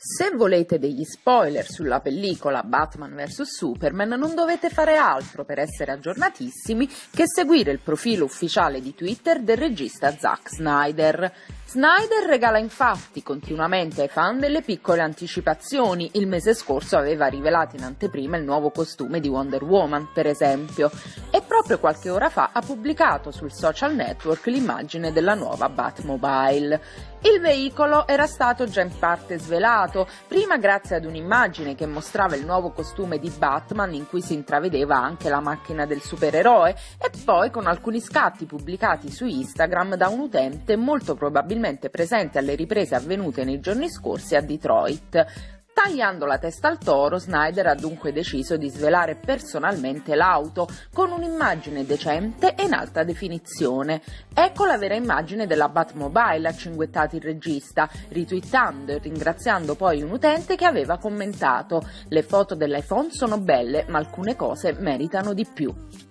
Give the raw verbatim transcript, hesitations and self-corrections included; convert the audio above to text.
Se volete degli spoiler sulla pellicola Batman versus Superman, non dovete fare altro per essere aggiornatissimi che seguire il profilo ufficiale di Twitter del regista Zack Snyder. Snyder regala infatti continuamente ai fan delle piccole anticipazioni. Il mese scorso aveva rivelato in anteprima il nuovo costume di Wonder Woman, per esempio, e proprio qualche ora fa ha pubblicato sul social network l'immagine della nuova Batmobile. Il veicolo era stato già in parte svelato, prima grazie ad un'immagine che mostrava il nuovo costume di Batman in cui si intravedeva anche la macchina del supereroe, e poi con alcuni scatti pubblicati su Instagram da un utente molto probabilmente presente alle riprese avvenute nei giorni scorsi a Detroit. Tagliando la testa al toro, Snyder ha dunque deciso di svelare personalmente l'auto con un'immagine decente e in alta definizione. Ecco la vera immagine della Batmobile, ha cinguettato il regista, ritwittando e ringraziando poi un utente che aveva commentato: «Le foto dell'iPhone sono belle, ma alcune cose meritano di più».